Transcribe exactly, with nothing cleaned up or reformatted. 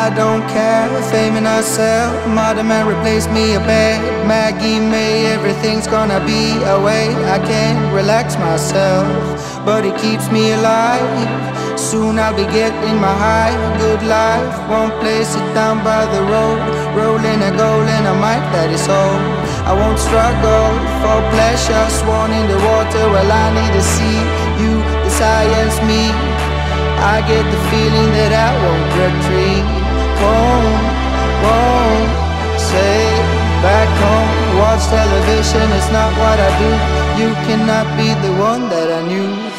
I don't care, fame in herself. Mother man replace me a bed. Maggie May, everything's gonna be away. I can't relax myself, but it keeps me alive. Soon I'll be getting my high. Good life, one place it down by the road. Rolling a goal and a mic, that is all. I won't struggle for pleasure. Sworn in the water, well I need to see you, the science me. I get the feeling that I won't retreat. Won't, won't say back home. Watch television, it's not what I do. You cannot be the one that I knew.